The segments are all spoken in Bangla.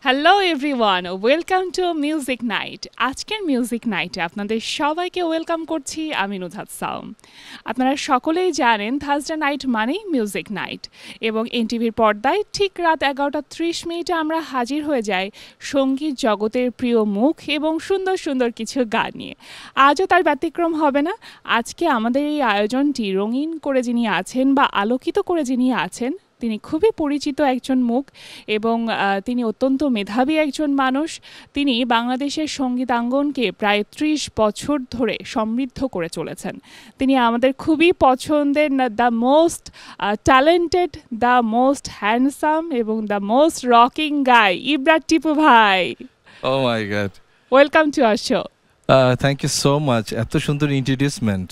Hello everyone, welcome to music night. আজকের মিউজিক নাইটে আপনাদের সবাইকে ওয়েলকাম করছি আমি নুজহাত সাউম। আপনারা সকলেই জানেন থার্সডে নাইট মানেই মিউজিক নাইট, এবং এনটিভির পর্দায় ঠিক রাত 11:30 আমরা হাজির হয়ে যাই সঙ্গীত জগতের প্রিয় মুখ এবং সুন্দর সুন্দর কিছু গান নিয়ে। আজও তার ব্যতিক্রম হবে না। আজকে আমাদের এই আয়োজনটি রঙিন করে যিনি আছেন বা আলোকিত করে যিনি আছেন, তিনি খুবই পরিচিত একজন মুখ এবং তিনি অত্যন্ত মেধাবী একজন মানুষ। তিনি বাংলাদেশের সঙ্গীতাঙ্গনকে প্রায় 30 বছর ধরে সমৃদ্ধ করে চলেছেন। তিনি আমাদের খুবই পছন্দের the most talented, the most handsome এবং the most rocking guy, Ibra Tipu ভাই। Oh my God. Welcome to our show. Thank you so much. এত সুন্দর ইন্ট্রোডিউসমেন্ট।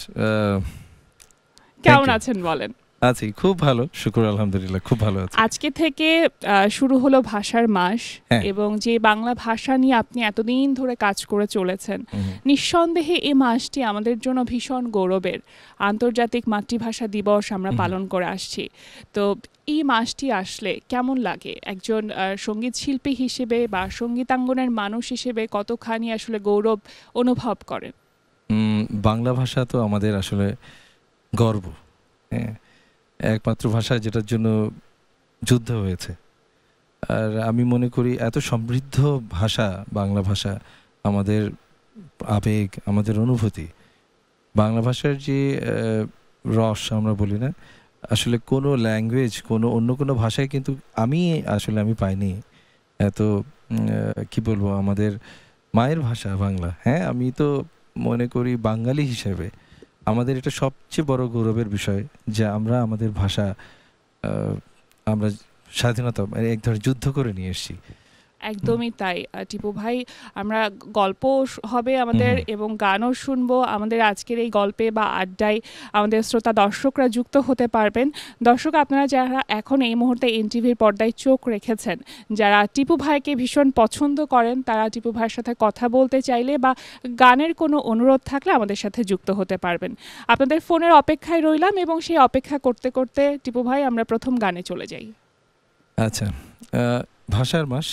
কেমন আছেন বলেন? আছি খুব ভালো, শুকর আলহামদুলিল্লাহ, খুব ভালো আছি। আজকে থেকে শুরু হলো ভাষার মাস, এবং যে বাংলা ভাষা নিয়ে আপনি এতদিন ধরে কাজ করে চলেছেন, নিঃসন্দেহে এই মাসটি আমাদের জন্য ভীষণ গৌরবের। আন্তর্জাতিক মাতৃভাষা দিবস আমরা পালন করে আসছি। তো এই মাসটি আসলে কেমন লাগে একজন সঙ্গীত শিল্পী হিসেবে বা সঙ্গীতাঙ্গনের মানুষ হিসেবে, কতখানি আসলে গৌরব অনুভব করেন? বাংলা ভাষা তো আমাদের আসলে গর্ব, হ্যাঁ, একমাত্র ভাষা যেটার জন্য যুদ্ধ হয়েছে। আর আমি মনে করি এত সমৃদ্ধ ভাষা বাংলা ভাষা, আমাদের আবেগ, আমাদের অনুভূতি, বাংলা ভাষার যে রস আমরা বলি না, আসলে কোনো ল্যাঙ্গুয়েজ, অন্য কোনো ভাষায় কিন্তু আমি পাইনি। এত কি বলবো, আমাদের মায়ের ভাষা বাংলা। হ্যাঁ, আমি তো মনে করি বাঙালি হিসেবে আমাদের এটা সবচেয়ে বড় গৌরবের বিষয় যে আমরা আমাদের ভাষা, আমরা স্বাধীনতা এক ধরনের যুদ্ধ করে নিয়ে এসেছি। একদমই তাই টিপু ভাই। আমরা গল্প হবে আমাদের এবং গানও শুনবো আমাদের আজকের এই গল্পে বা আড্ডায়। আমাদের শ্রোতা দর্শকরা যুক্ত হতে পারবেন। দর্শক, আপনারা যারা এখন এই মুহূর্তে এনটিভির পর্দায় চোখ রেখেছেন, যারা টিপু ভাইকে ভীষণ পছন্দ করেন, তারা টিপু ভাইয়ের সাথে কথা বলতে চাইলে বা গানের কোনো অনুরোধ থাকলে আমাদের সাথে যুক্ত হতে পারবেন। আপনাদের ফোনের অপেক্ষায় রইলাম, এবং সেই অপেক্ষা করতে করতে টিপু ভাই আমরা প্রথম গানে চলে যাই। আচ্ছা, ভাষার মাস,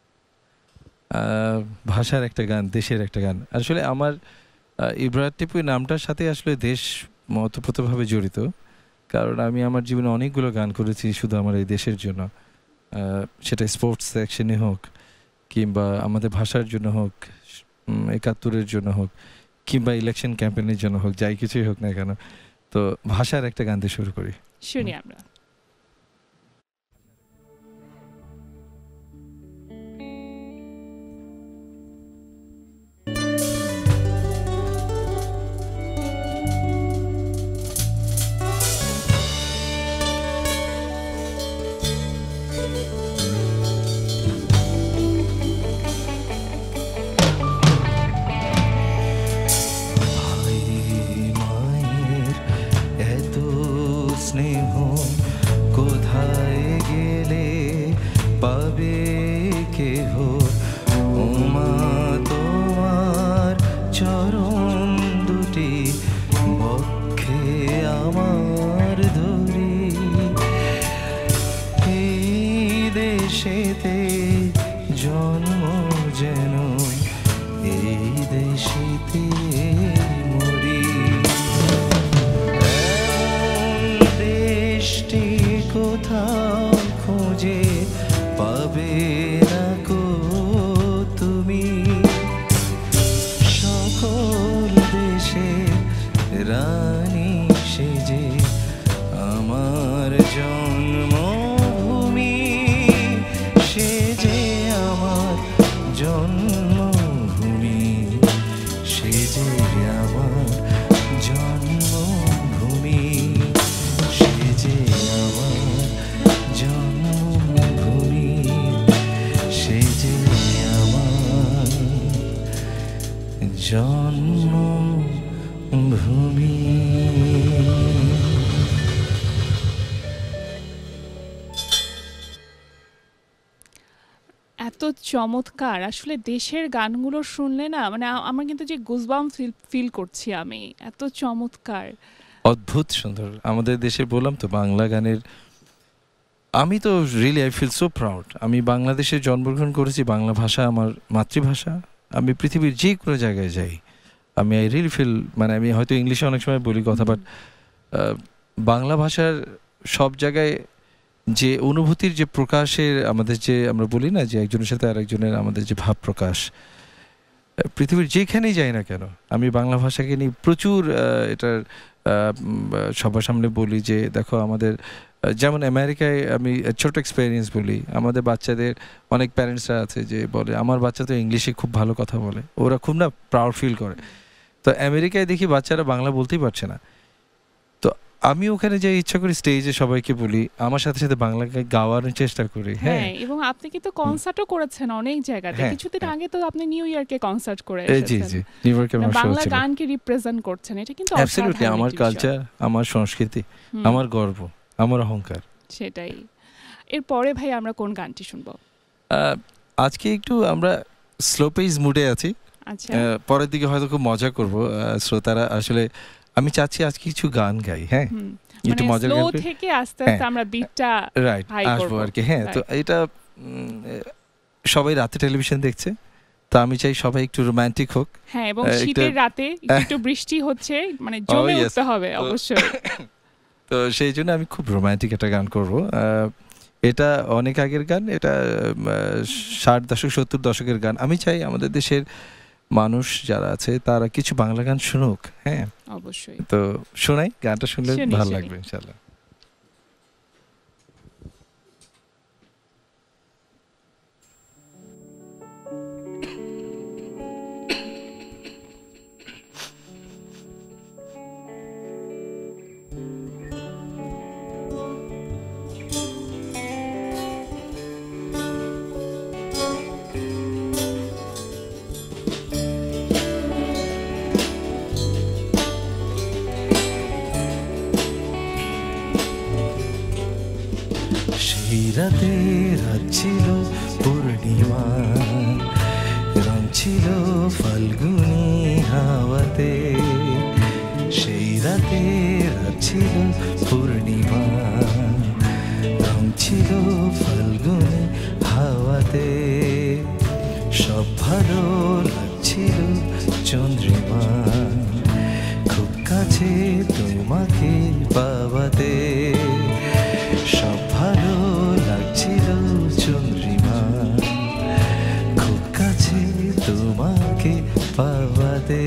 ভাষার একটা গান, দেশের একটা গান। আসলে আমার ইব্রা টিপু নামটার সাথে আসলে দেশ ওতপ্রোতভাবে জড়িত, কারণ আমি আমার জীবনে অনেকগুলো গান করেছি শুধু আমার এই দেশের জন্য। সেটা স্পোর্টস সেকশনে হোক, কিংবা আমাদের ভাষার জন্য হোক, ৭১-এর জন্য হোক, কিংবা ইলেকশন ক্যাম্পেইনের জন্য হোক, যাই কিছুই হোক না কেন। তো ভাষার একটা গান দিয়ে শুরু করি, শুনি আমরা। স্নেহ কোথায় গেলে পাবে কেহ, ওমা তোমার চরণ দুটি বক্ষে আমার ধরি, এই দেশেতে জন্ম যেন এই দেশেতে মরি, কোথাও খোঁজে পাবে না কো তুমি, সকল দেশে রানী সেজে আমার জন্মভূমি, সেজে আমার জন্মভূমি, সেজে আমার জন্মভূমি, সেজে আমার জন্মভূমি, সেজে আমার জন্মভূমি। এত চমৎকার! আসলে দেশের গানগুলো শুনলে না, মানে আমার কিন্তু যে গুজবাম ফিল করছি আমি, এত চমৎকার, অদ্ভুত সুন্দর। আমাদের দেশের বললাম তো, বাংলা গানের আমি তো really I feel so proud. আমি বাংলাদেশে জন্মগ্রহণ করেছি, বাংলা ভাষা আমার মাতৃভাষা। আমি পৃথিবীর যে কোনো জায়গায় যাই, আমি আই রিয়েলি ফিল, মানে আমি হয়তো ইংলিশে অনেক সময় বলি কথা, বাট বাংলা ভাষার সব জায়গায় যে অনুভূতির যে প্রকাশের আমাদের, যে আমরা বলি না যে একজনের সাথে আরেকজনের আমাদের যে ভাব প্রকাশ, পৃথিবীর যেখানেই যাই না কেন আমি বাংলা ভাষাকে নিয়ে প্রচুর এটার সবার সামনে বলি যে দেখো আমাদের যেমন আমেরিকায় আমি ছোট এক্সপেরিয়েন্স বলি, আমাদের বাচ্চাদের অনেক প্যারেন্টসরা আছে যে বলে আমার বাচ্চা তো ইংলিশে খুব ভালো কথা বলে, ওরা খুব না প্রাউড ফিল করে। তো আমেরিকায় দেখি বাচ্চারা বাংলা বলতেই পারছে না, তো আমি ওখানে যে ইচ্ছা করি স্টেজে সবাইকে বলি, আমার সাথে সাথে বাংলা গাওয়ার চেষ্টা করি। হ্যাঁ, এবং আপনি কিন্তু কনসার্টও করেছেন অনেক জায়গাতে। কিছুদিন আগে তো আপনি নিউ ইয়র্কে কনসার্ট করে জি এসেছেন। জি, নিউ ইয়র্কে আমার শো বাংলা ছিল। গানকে রিপ্রেজেন্ট করছেন, এটা কিন্তু অ্যাবসলিউটলি অসাধারণ আমার একটি বিষয়। কালচার, আমার সংস্কৃতি, আমার গর্ব, আমার অহংকার। সেটাই। এরপরে ভাই আমরা কোন গানটি শুনবো? আজকে একটু আমরা স্লো পেস মুডে আছি। আচ্ছা, পরের দিকে হয়তো খুব মজা করব, শ্রোতারা আসলে আমি চাচ্ছি আজকে কিছু গান গাই। হ্যাঁ, একটু মানে মজার স্লো গান করি। থেকে আস্তে আস্তে আমরা বিটটা রাইট হাই আসবো করব। আর কি। হ্যাঁ, তো এটা সবাই রাতে টেলিভিশন দেখছে, তো আমি চাই সবাই একটু রোমান্টিক হোক। হ্যাঁ, এবং একটা- শীতের রাতে একটু বৃষ্টি হচ্ছে, মানে জমে yes. উঠতে হবে অবশ্যই। তো সেই জন্য আমি খুব রোমান্টিক একটা গান করব। এটা অনেক আগের গান, এটা 60 দশক 70 দশকের গান। আমি চাই আমাদের দেশের মানুষ যারা আছে তারা কিছু বাংলা গান শুনুক। হ্যাঁ, অবশ্যই। তো শোনাই, গানটা শুনলে শুনি, ভালো শুনি। লাগবে ইনশাআল্লাহ। সেই রাতে রাত ছিল পূর্ণিমা, রং ছিল ফাল্গুনি হাওয়াতে। সেই রাতে রাত ছিল পূর্ণিমা, রং ছিল ফাল্গুনি হাওয়াতে। সব ভালো লাগছিল চন্দ্রিমা, খুব কাছে তোমাকে পাওয়াতে। সব ভালো লাগছিল চন্দ্রিমা, খুব কাছে তোমাকে পাওয়াতে।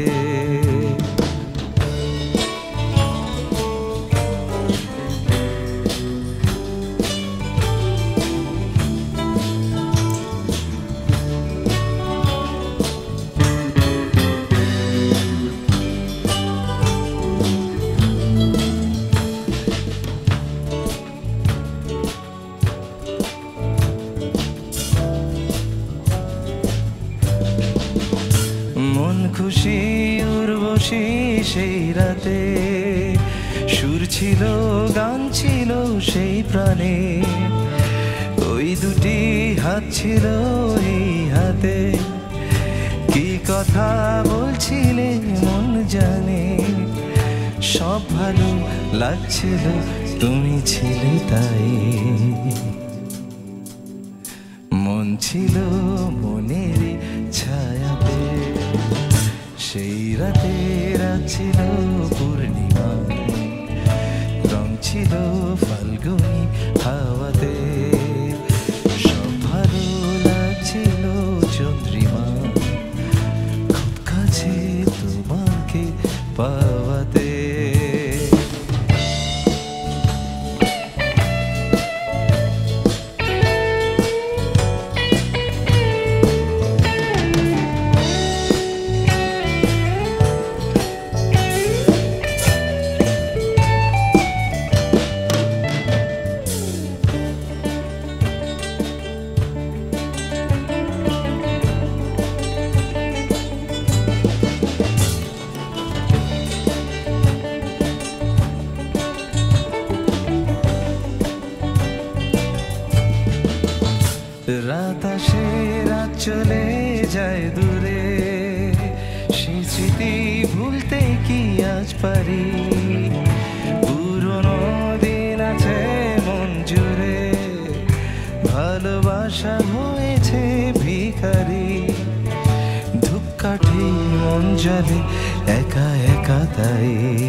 মন খুশি উর্বশী সেই রাতে, সুর ছিল গান ছিল সেই প্রাণে। ওই দুটি হাত ছিল এই হাতে, কি কথা বলছিলে মন জানে। সব ভালো লাগছিল তুমি ছিলে তাই, মন ছিল মনের ছায়াতে। সেই রাতে রাত ছিল পূর্ণিমা, রং ছিল ফাল্গুনি হাওয়াতে। সব ভালো লাগছিল চন্দ্রিমা, খুব কাছে তোমাকে পাওয়াতে। রাত আসে রাত চলে যায় দূরে, সেই স্মৃতি ভুলতে কি আজ পারি। পুরনো দিন আছে মন জুড়ে, আশা হয়েছে ভিখারি, ধূপকাঠি মন জ্বলে একা একা তাই।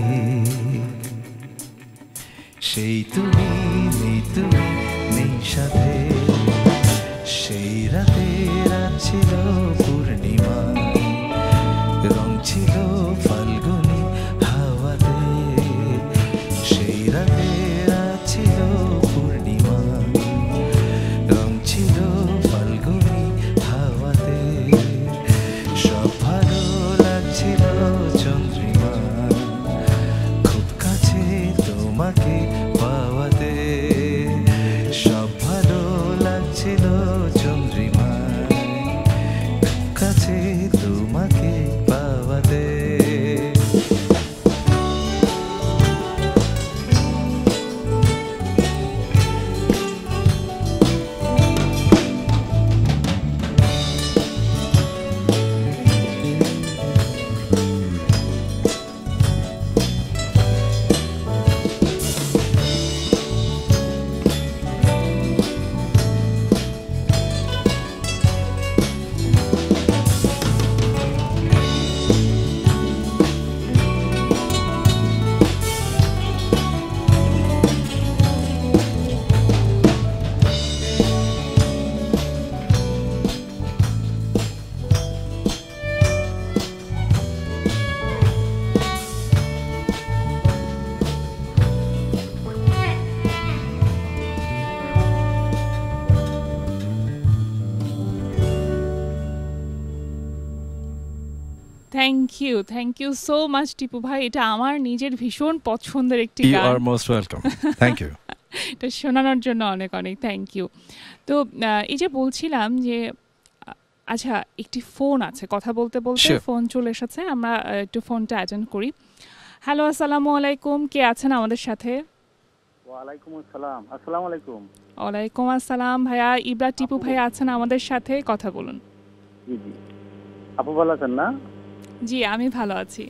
সেই তুমি নেই সাথে, সেই রাতে রাত ছিল পূর্ণিমা, রং ছিল ফাল্গুনি হাওয়াতে। সেই রাতে রাত ছিল পূর্ণিমা, রং ছিল ফাল্গুনি হাওয়াতে। সব ভালো লাগছিল চন্দ্রিমা, খুব কাছে তোমাকে পাওয়াতে। সব ভালো লাগছিল চন্দ্রিমা, খুব কাছে তোমাকে পাওয়াতে। Thank you so much Tipu ভাই। এটা আমার নিজের ভীষণ পছন্দের একটি You গান। are most welcome. Thank you. এটা শোনানোর জন্য অনেক অনেক থ্যাংক ইউ। তো এই যে বলছিলাম যে আচ্ছা একটি ফোন আছে, কথা বলতে বলতে Sure. ফোন চলে এসেছে, আমরা একটু ফোনটা অ্যাটেন্ড করি। হ্যালো, আসসালামু আলাইকুম, কে আছেন আমাদের সাথে? ওয়ালাইকুম আসসালাম। আসসালামু আলাইকুম। ওয়ালাইকুম আসসালাম ভাইয়া, ইব্রা টিপু ভাই আছেন আমাদের সাথে, কথা বলুন। জি জি, আপু ভালো আছেন না? জি আমি ভালো আছি।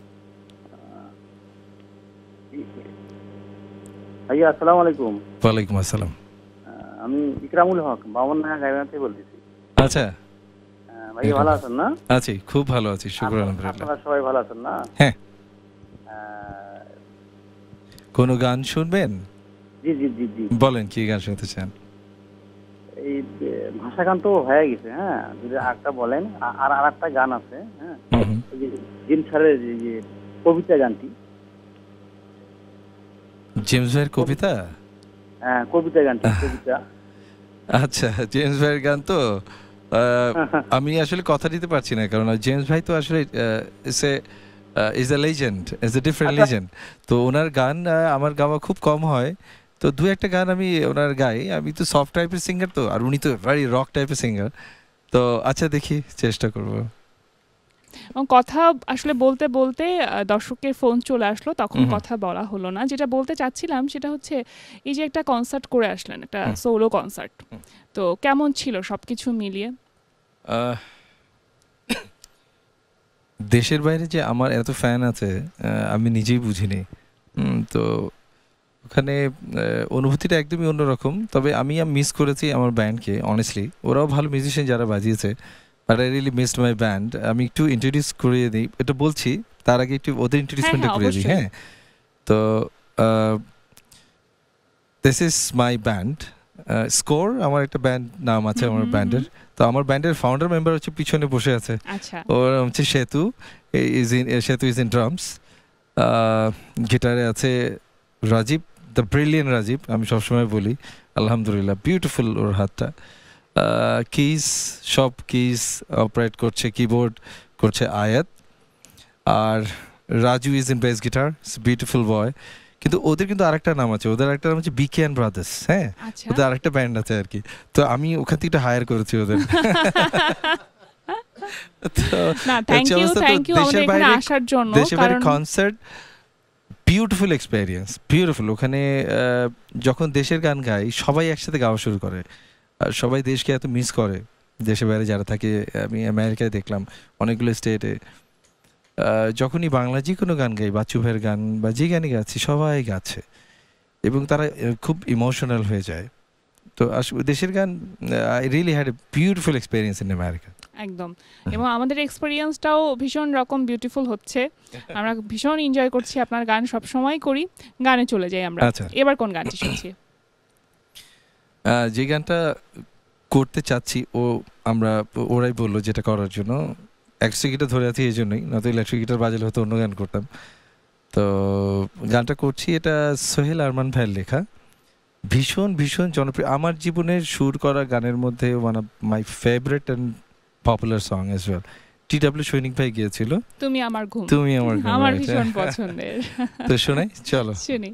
ভাইয়া আসসালামু আলাইকুম। ওয়ালাইকুম আসসালাম। আমি ইকরামুল হক বামনডাঙ্গা গাইবান্ধা থেকে বলতেছি। আচ্ছা, ভাইয়া ভালো আছেন না? আছি, খুব ভালো আছি, শুকর আলহামদুলিল্লাহ। আপনারা সবাই ভালো আছেন না? হ্যাঁ। কোন গান শুনবেন? জি জি জি জি, বলেন কি গান শুনতে চান? এই ভাষা গান তো হয়ে গেছে, হ্যাঁ, যদি আরেকটা বলেন। আর আরেকটা গান আছে, হ্যাঁ, ওই যে জিম স্যারের যে কবিতা গানটি। জেমস ভাইয়ের কবিতা? হ্যাঁ, কবিতা গানটি, কবিতা। আচ্ছা, জেমস ভাইয়ের গান তো আমি আসলে কথা দিতে পারছি না, কারণ জেমস ভাই তো আসলে is a legend, is a different legend. তো ওনার গান আমার গাওয়া খুব কম হয়, তো দু একটা গান আমি ওনার গাই। আমি তো সফট টাইপের সিঙ্গার, তো আর উনি তো ভেরি রক টাইপের সিঙ্গার। তো আচ্ছা দেখি, চেষ্টা করব। কথা আসলে বলতে বলতে দর্শকের ফোন চলে আসলো, তখন কথা বলা হলো না। যেটা বলতে চাচ্ছিলাম সেটা হচ্ছে এই যে একটা কনসার্ট করে আসলেন, একটা সোলো কনসার্ট, তো কেমন ছিল সবকিছু মিলিয়ে? দেশের বাইরে যে আমার এত ফ্যান আছে আমি নিজেই বুঝিনি। তো ওখানে অনুভূতিটা একদমই অন্যরকম। তবে আমি মিস করেছি আমার ব্যান্ডকে, অনেস্টলি। ওরাও ভালো মিউজিশিয়ান যারা বাজিয়েছে, but I really missed my band. আমি একটু ইন্ট্রোডিউস করিয়ে দিই, এটা বলছি তার আগে একটু ওদের ইন্ট্রোডিউসমেন্টটা করিয়ে দিই। হ্যাঁ, তো this is my band Score, আমার একটা ব্যান্ড নাম আছে আমার ব্যান্ডের। তো আমার ব্যান্ডের ফাউন্ডার মেম্বার হচ্ছে পিছনে বসে আছে, ওর হচ্ছে সেতু, সেতু ইজ ইন ড্রামস। গিটারে আছে রাজীব, দ্য ব্রিলিয়েন্ট রাজীব, আমি সবসময় বলি, আলহামদুলিল্লাহ বিউটিফুল ওর হাতটা। কিজ, সব কিজ অপারেট করছে, কিবোর্ড করছে আয়াত। আর Raju is in bass guitar, beautiful boy. কিন্তু ওদের কিন্তু আরেকটা নাম আছে, ওদের আরেকটা নাম হচ্ছে বিকে অ্যান্ড ব্রাদার্স। হ্যাঁ, ওদের আরেকটা ব্যান্ড আছে আর কি। তো আমি ওখান থেকে হায়ার করেছি ওদের। দেশের বাইরে কনসার্ট, বিউটিফুল এক্সপেরিয়েন্স, বিউটিফুল। ওখানে যখন দেশের গান গাই সবাই একসাথে গাওয়া শুরু করে, আর সবাই দেশকে এত মিস করে। দেশের বাইরে যারা থাকে, আমি আমেরিকায় দেখলাম অনেকগুলো স্টেটে, যখনই বাংলা যে কোনো গান গাই, বাচ্চু ভাইয়ের গান বা যে গানই গাচ্ছি, সবাই গাচ্ছে এবং তারা খুব ইমোশনাল হয়ে যায়। তো আসলে দেশের গান I really had a beautiful experience in America. একদম, এবং আমাদের এক্সপেরিয়েন্সটাও ভীষণ রকম বিউটিফুল হচ্ছে। আমরা ভীষণ এনজয় করছি, আপনার গান সব সময় করি। গানে চলে যাই আমরা। আচ্ছা, এবার কোন গানটি শুনছি? যে গানটা করতে চাচ্ছি ওরাই বললো যেটা করার জন্য। ইলেকট্রিক গিটার ধরে আছি এই জন্যই, নয়তো ইলেকট্রিক গিটার বাজালে হয়তো অন্য গান করতাম। তো গানটা করছি, এটা সোহেল আরমান ভাইয়ের লেখা, ভীষণ ভীষণ জনপ্রিয়, আমার জীবনের সুর করা গানের মধ্যে one of my favourite and popular song as well. T W সৈনিক ভাই গিয়েছিল তুমি আমার ঘুম। তুমি আমার ঘুম, আমার right? ভীষণ পছন্দের। তো শোনাই, চলো শুনি।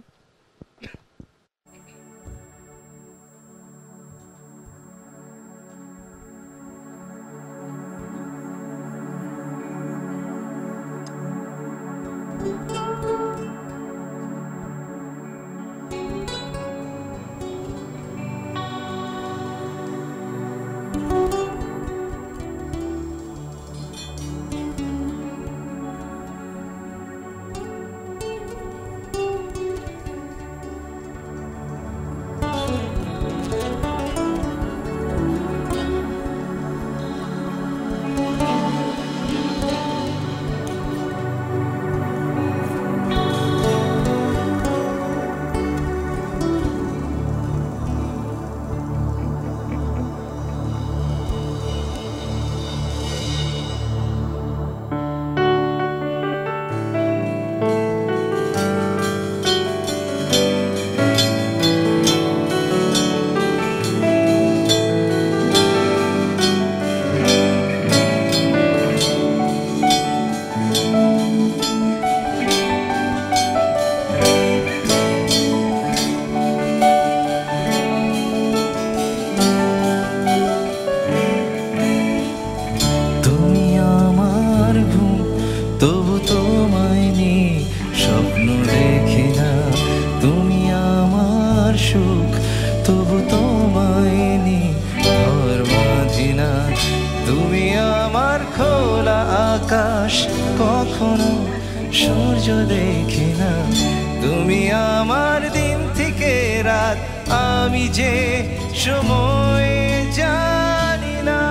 আকাশ কখনো সূর্য দেখি না, তুমি আমার দিন থেকে রাত, আমি যে সময় জানি না।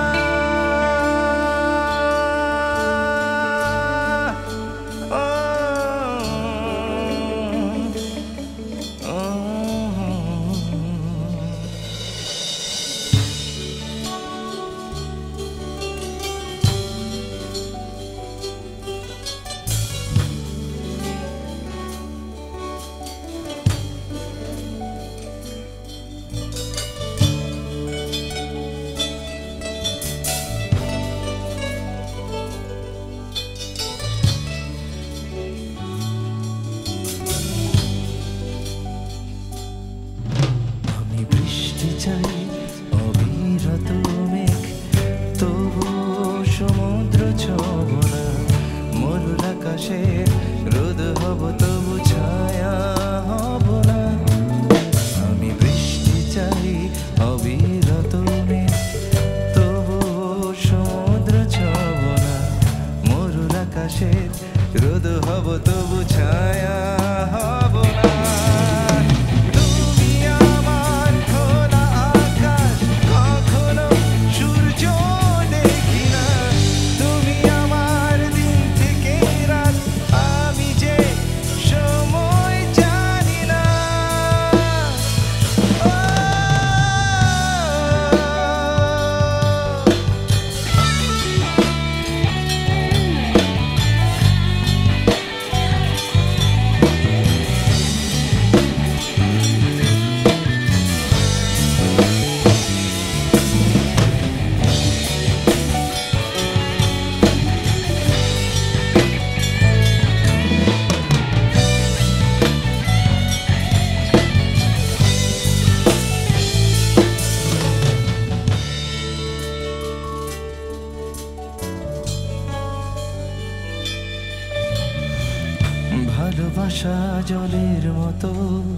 ভালোবাসা জলের মতো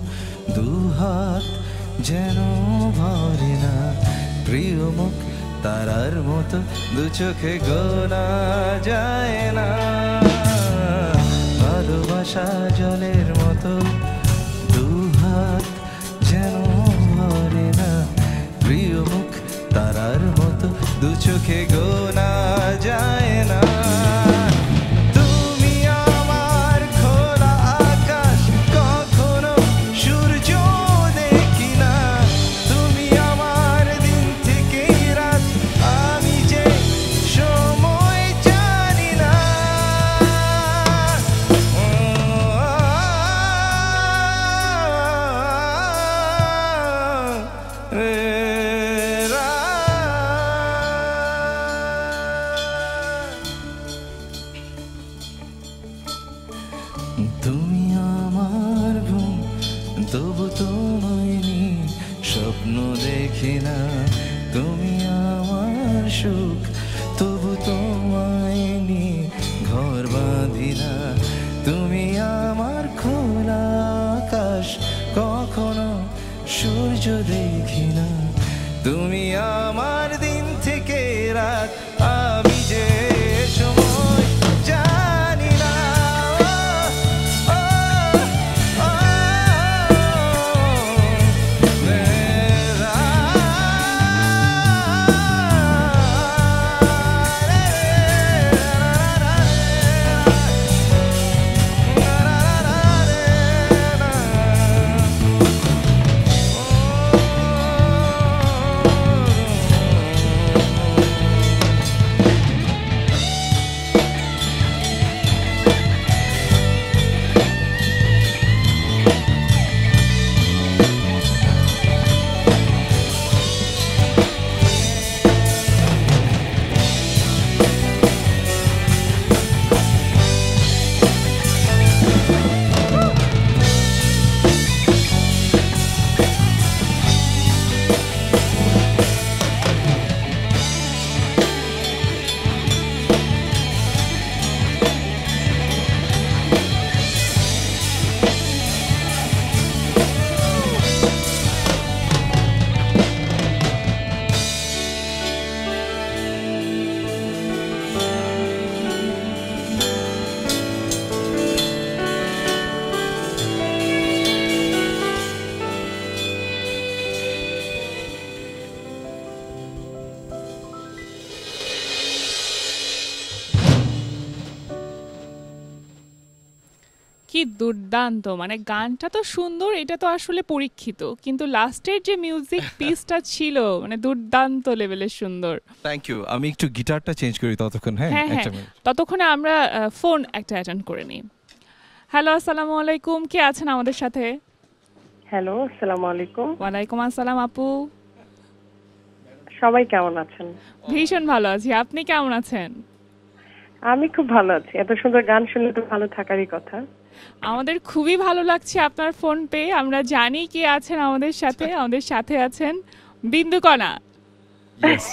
দুহাত যেন ভরে না, প্রিয় মুখ তারার মতো দু চোখে গোনা যায় না। ভালোবাসা জলের মতো দুহাত যেন ভরে না, দু চোখে গোনা যায় না। তুমি আমার খোলা আকাশ, কখনো সূর্য দেখি না। তুমি আমার দিন থেকে রাত, আমি যে সময় জানি না। তুমি আমার ঘুম, তবু তোমায় নিয়ে স্বপ্ন দেখি না। তুমি আমার সুখ, তবু তোমায় নিয়ে ঘর বাঁধি না। তুমি আমার খোলা আকাশ, কখনো সূর্য দেখি না। তুমি আমার দিন থেকে রাত, আমি যে সময় জানি না। কি দুর্দান্ত, মানে গানটা তো সুন্দর, এটা তো আসলে পরীক্ষিত, কিন্তু লাস্টের যে মিউজিক পিসটা ছিল মানে দুর্দান্ত লেভেলের সুন্দর। Thank you. আমি একটু গিটারটা চেঞ্জ করি ততক্ষণ। হ্যাঁ হ্যাঁ হ্যাঁ, একটা মিনিট। ততক্ষণে আমরা ফোন একটা অ্যাটেন্ড করে নিই। হ্যালো, আসসালামু আলাইকুম, কে আছেন আমাদের সাথে? হ্যালো, আসসালামু আলাইকুম। ওয়ালাইকুম আসসালাম আপু, সবাই কেমন আছেন? ভীষণ ভালো আছি, আপনি কেমন আছেন? আমি খুব ভালো আছি। এত সুন্দর গান শুনলে তো ভালো থাকারই কথা। আমাদের খুবই ভালো লাগছে আপনার ফোন পেয়ে। আমরা জানি কে আছেন আমাদের সাথে। আমাদের সাথে আছেন বিন্দুকণা। Yes.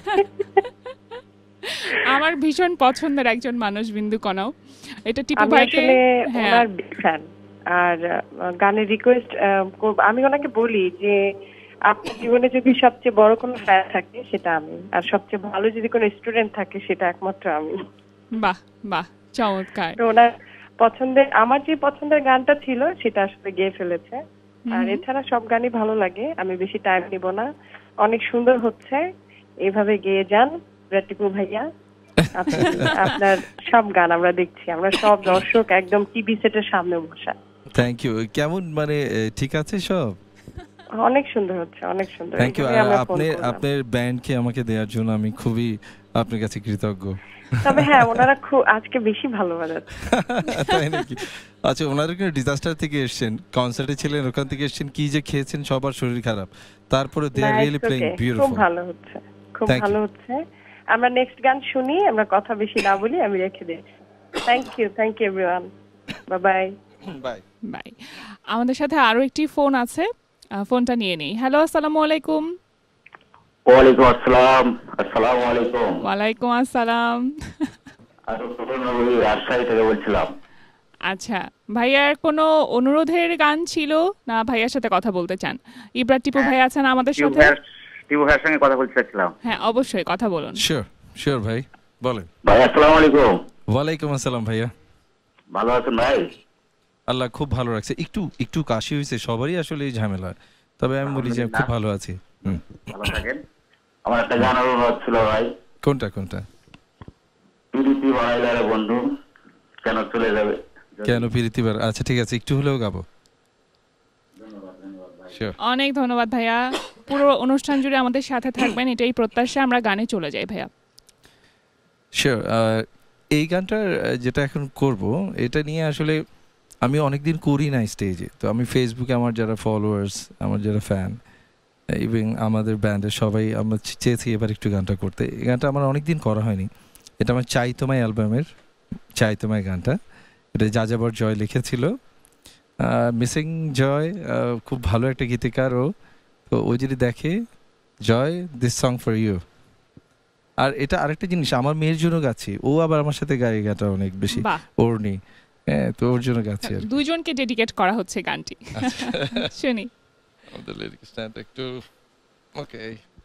আমার ভীষণ পছন্দের একজন মানুষ বিন্দুকণাও। এটা টিপু আমি ভাইকে, আসলে হ্যাঁ ওনার বিগ ফ্যান। আর গানের রিকোয়েস্ট আমি ওনাকে বলি যে আপনার জীবনে যদি সবচেয়ে বড় কোনো ফ্যান থাকে সেটা আমি, আর সবচেয়ে ভালো যদি কোনো স্টুডেন্ট থাকে সেটা একমাত্র আমি। বাহ বাহ, চমৎকার। তো ওনার পছন্দের, আমার যে পছন্দের গানটা ছিল সেটা আসলে গেয়ে ফেলেছে। আর এছাড়া সব গানই ভালো লাগে, আমি বেশি টাইম নিব না। অনেক সুন্দর হচ্ছে, এইভাবে গেয়ে যান টিপু ভাইয়া। আপনার সব গান আমরা দেখছি, আমরা সব দর্শক একদম টিভি সেটের সামনে বসা। Thank you. কেমন মানে ঠিক আছে সব? অনেক সুন্দর হচ্ছে, অনেক সুন্দর। Thank you. আপনি আপনার ব্যান্ডকে আমাকে দেওয়ার জন্য আমি খুবই আপনার কাছে কৃতজ্ঞ। তবে হ্যাঁ, ওনারা খুব আজকে বেশি ভালো বাজাচ্ছে। তাই নাকি? আচ্ছা, ওনারা কি ডিজাস্টার থেকে এসেছেন, কনসার্টে ছিলেন, ওখান থেকে এসেছেন, কি যে খেয়েছেন, সবার শরীর খারাপ, তারপরে they are really playing beautiful. খুব ভালো হচ্ছে, খুব ভালো হচ্ছে। আমরা নেক্সট গান শুনি, আমরা কথা বেশি না বলি, আমি রেখে দিই। Thank you everyone, bye bye. Bye bye. আমাদের সাথে আরো একটি ফোন আছে, ফোনটা নিয়ে নেই। হ্যালো, আসসালামু আলাইকুম। ওয়ালাইকুম আসসালাম। আসসালামু আলাইকুম। ওয়ালাইকুম আসসালাম। আমি সুবর্ণবী রাজশাহী থেকে বলছিলাম। আচ্ছা, ভাইয়ার কোনো অনুরোধের গান ছিল না ভাইয়ার সাথে কথা বলতে চান? ইব্রা টিপু ভাই আছেন আমাদের সাথে। টিপু ভাইয়ের সঙ্গে কথা বলতে চাচ্ছিলাম। হ্যাঁ, অবশ্যই কথা বলুন। শিওর শিওর ভাই, বলেন। ভাই আসসালামু আলাইকুম। ওয়ালাইকুম আসসালাম ভাইয়া। ভালো আছেন ভাই? আল্লাহ খুব ভালো রাখছে। একটু একটু কাশি হয়েছে, সবারই আসলে এই ঝামেলা, তবে আমি বলি যে খুব ভালো আছি। ভালো থাকেন। আমার একটা গানের অনুরোধ ছিল ভাই। কোনটা কোনটা? প্রীতি বাড়াইলে রে বন্ধু কেন চলে যাবে। কেন প্রীতি বার? আচ্ছা ঠিক আছে, একটু হলেও গাবো। Sure. অনেক ধন্যবাদ ভাইয়া, পুরো অনুষ্ঠান জুড়ে আমাদের সাথে থাকবেন এটাই প্রত্যাশা। আমরা গানে চলে যাই ভাইয়া। শিওর। এই গানটার যেটা এখন করব এটা নিয়ে আসলে আমি অনেকদিন করি না স্টেজে, তো আমি ফেসবুকে আমার যারা ফলোয়ার্স, আমার যারা ফ্যান, ইভেন আমাদের ব্যান্ডের সবাই আমরা চেয়েছি এবার একটু গানটা করতে। এই গানটা আমার অনেকদিন করা হয়নি। এটা আমার চাই তোমায় অ্যালবামের চাই তোমায় গানটা, এটা যাযাবর জয় লিখেছিল। মিসিং জয় খুব ভালো একটা গীতিকার ও, তো ও যদি দেখে, Joy this song for you. আর এটা আরেকটা জিনিস, আমার মেয়ের জন্য গাচ্ছি, ও আবার আমার সাথে গায়ে গাটা অনেক বেশি, বাহ, ওর নেই, হ্যাঁ, তো ওর জন্য গাচ্ছি আর কি। দুইজনকে ডেডিকেট করা হচ্ছে গানটি। শুনি। আমাদের লিরিক স্ট্যান্ড একটু ওকে।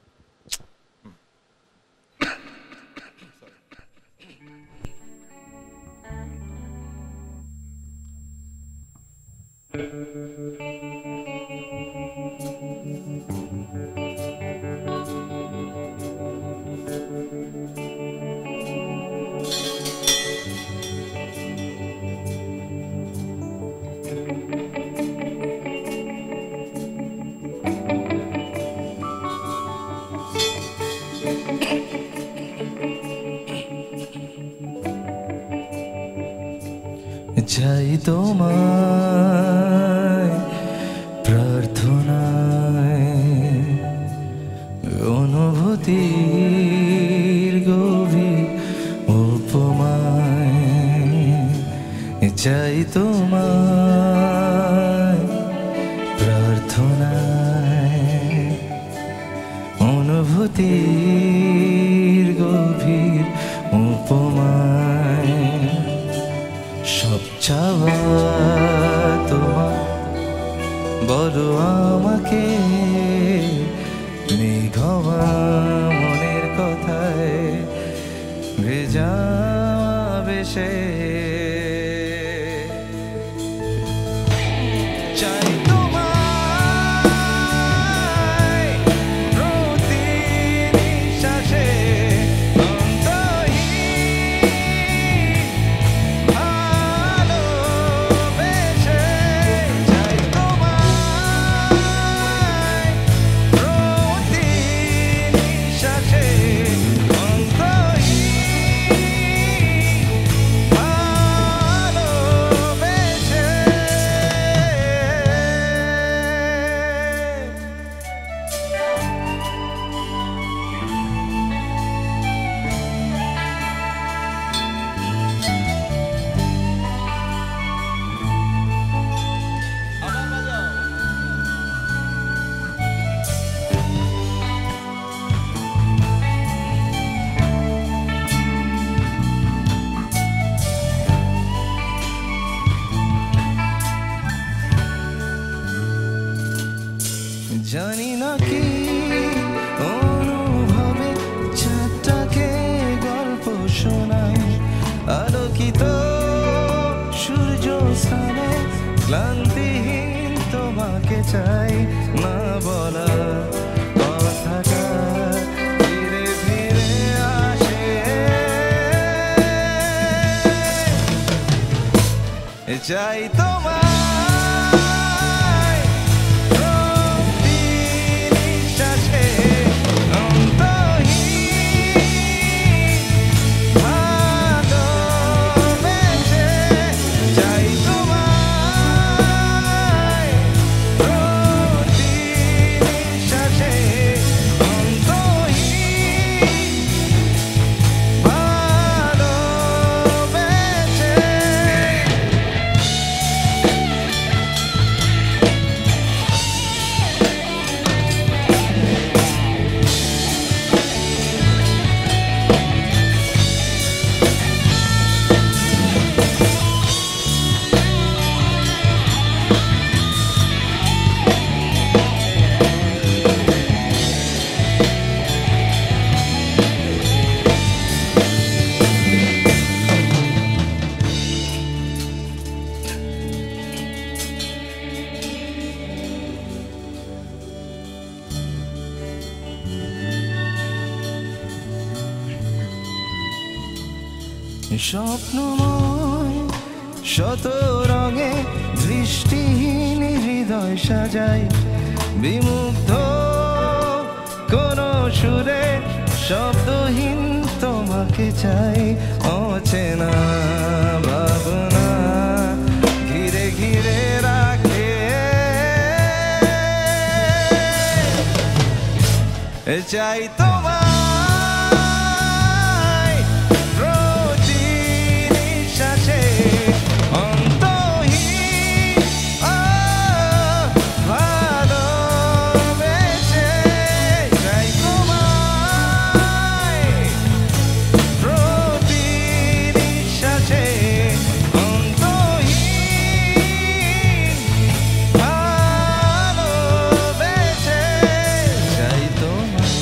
চাই তোমায় প্রার্থনায় অনুভূতির গভীর উপমায়, চাই তোমায় প্রার্থনায় অনুভূতির গভীর উপমায়, সব চাওয়া তোমার বলো আমাকে, মেঘমা মনের কথায় ভেজা বেশে, চাই তোমায় প্রতি নিঃশ্বাসে জানি না কি অনুভবে চারটাকে গল্প শোনাই, আলোকিত সূর্য স্থানে ক্লান্তিহীন তোমাকে চাই, না বলা কথাটা ধীরে ধীরে আসে, চাই তোমার স্বপ্নময় শত রঙে দৃষ্টিহীন হৃদয় সাজাই, বিমুগ্ধ কোন সুরে শব্দহীন তোমাকে চাই। অচেনা ভাবনা ঘিরে ঘিরে রাখে, চাই তোমায় প্রতি নিঃশ্বাসে, অন্তহীন ভালোবেসে। চাই তোমায় প্রতি নিঃশ্বাসে, অন্তহীন ভালোবেসে। চাই তোমায়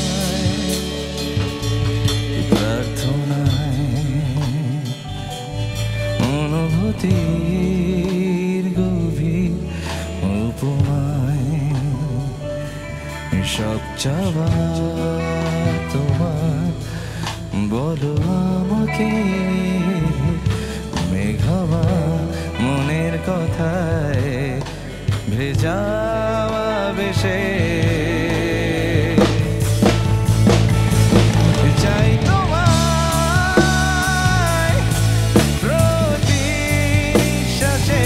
প্রার্থনায়, অনুভূতির গভীর উপমায়, সব চাওয়া তোমার। বলো আমাকে মেঘাবা মনের কথায় ভেজাওয়া বেশে। চাই তোমায় প্রতি নিঃশ্বাসে,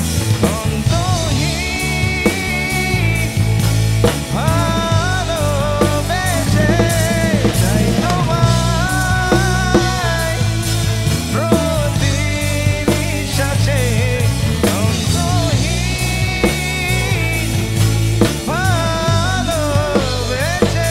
অন্তহীন ভালোবেসে। চাই তোমায় প্রতি নিঃশ্বাসে, অন্তহীন ভালোবেসে।